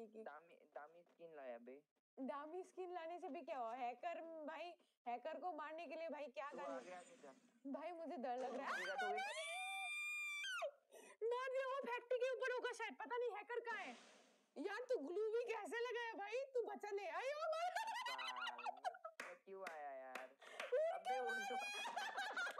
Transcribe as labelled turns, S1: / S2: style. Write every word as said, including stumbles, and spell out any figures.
S1: गाड़ी की।
S2: दामी दामी स्किन लाया बे।
S1: दामी स्किन लाने से भी क्या हुआ? हैकर भाई, हैकर को मारने के लिए भाई क्या करना भाई, मुझे डर लग रहा है। वो फैक्ट्री के ऊपर होगा शायद, पता नहीं हैकर कहाँ है। यार तू ग्लू भी कैसे लगाया भाई? तू बचा ले आयो।
S2: क्यों आया यार? अबे